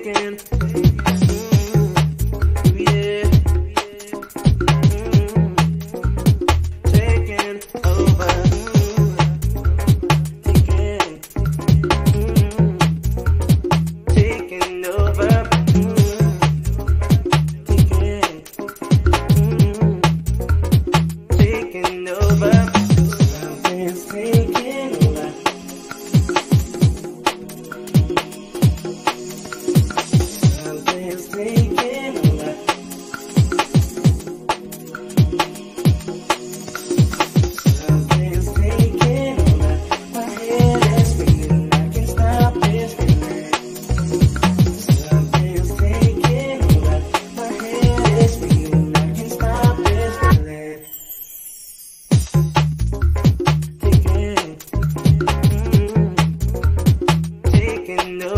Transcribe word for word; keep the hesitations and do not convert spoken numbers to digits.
taking, mm, yeah, mm, taking over, taking, mm, taking over, mm, taking, mm, taking over, something's taking over. Something's taking over. Something's taking over. My head is spinning, I can't stop this feeling. Something's taking over. My head is spinning, I can't stop this feeling. Taking, mm, taking over.